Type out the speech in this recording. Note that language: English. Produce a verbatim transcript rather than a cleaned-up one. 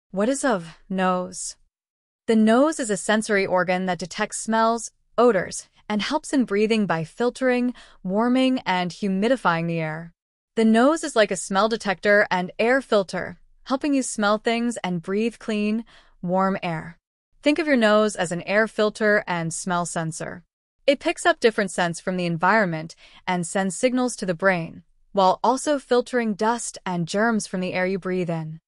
What is of nose? The nose is a sensory organ that detects smells, odors, and helps in breathing by filtering, warming, and humidifying the air. The nose is like a smell detector and air filter, helping you smell things and breathe clean, warm air. Think of your nose as an air filter and smell sensor. It picks up different scents from the environment and sends signals to the brain, while also filtering dust and germs from the air you breathe in.